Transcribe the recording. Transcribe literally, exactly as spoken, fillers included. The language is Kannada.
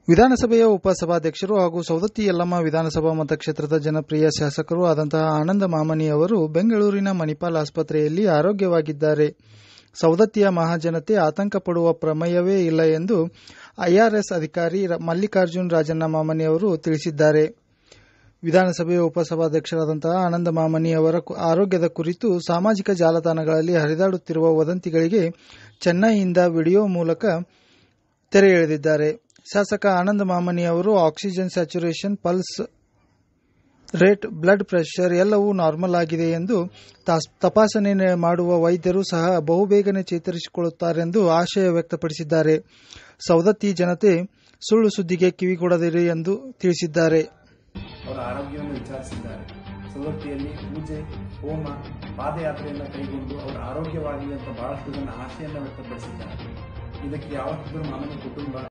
ವಿಧಾನಸಭೆಯ ಉಪಸಭಾಧ್ಯಕ್ಷರು ಹಾಗೂ ಸವದತ್ತಿ ಯಲ್ಲಮ್ಮ ವಿಧಾನಸಭಾ ಮತಕ್ಷೇತ್ರದ ಜನಪ್ರಿಯ ಶಾಸಕರು ಆದಂತಹ ಆನಂದ ಮಾಮನಿ ಅವರು ಬೆಂಗಳೂರಿನ ಮಣಿಪಾಲ್ ಆಸ್ಪತ್ರೆಯಲ್ಲಿ ಆರೋಗ್ಯವಾಗಿದ್ದಾರೆ. ಸವದತ್ತಿಯ ಮಹಾಜನತೆ ಆತಂಕ ಪಡುವ ಪ್ರಮೇಯವೇ ಇಲ್ಲ ಎಂದು ಐಆರ್ಎಸ್ ಅಧಿಕಾರಿ ಮಲ್ಲಿಕಾರ್ಜುನ್ ರಾಜಣ್ಣ ಮಾಮನಿ ಅವರು ತಿಳಿಸಿದ್ದಾರೆ. ವಿಧಾನಸಭೆಯ ಉಪಸಭಾಧ್ಯಕ್ಷರಾದಂತಹ ಆನಂದ ಮಾಮನಿ ಅವರ ಆರೋಗ್ಯದ ಕುರಿತು ಸಾಮಾಜಿಕ ಜಾಲತಾಣಗಳಲ್ಲಿ ಹರಿದಾಡುತ್ತಿರುವ ವದಂತಿಗಳಿಗೆ ಚೆನ್ನೈಯಿಂದ ವಿಡಿಯೋ ಮೂಲಕ ತೆರೆ ಎಳೆದಿದ್ದಾರೆ. ಶಾಸಕ ಆನಂದ ಮಾಮನಿ ಅವರು oxygen saturation, pulse rate, blood pressure ಎಲ್ಲವೂ ನಾರ್ಮಲ್ ಆಗಿದೆ ಎಂದು ತಪಾಸಣೆ ಮಾಡುವ ವೈದ್ಯರು ಸಹ ಬಹುಬೇಗನೆ ಚೇತರಿಸಿಕೊಳ್ಳುತ್ತಾರೆಂದು ಆಶಯ ವ್ಯಕ್ತಪಡಿಸಿದ್ದಾರೆ. ಸವದತ್ತಿ ಜನತೆ ಸುಳ್ಳು ಸುದ್ದಿಗೆ ಕಿವಿಗೊಡದಿರಿ ಎಂದು ತಿಳಿಸಿದ್ದಾರೆ. ಅವರ ಆರೋಗ್ಯವನ್ನು ವಿಚಾರಿಸಿದ್ದಾರೆ. ಸವದತ್ತಿಯಲ್ಲಿ ಪೂಜೆ, ಹೋಮ, ಪಾದಯಾತ್ರೆಯನ್ನು ಕೈಗೊಂಡು ಅವರ ಆರೋಗ್ಯವಾಗಲಿ ಅಂತ ಬಹಳಷ್ಟು ಜನ ಆಶೆಯನ್ನು ವ್ಯಕ್ತಪಡಿಸಿದ್ದಾರೆ. ಇದಕ್ಕೆ ಯಾವತ್ತಿದ್ರೂ ಮಾನವ ಕುಟುಂಬ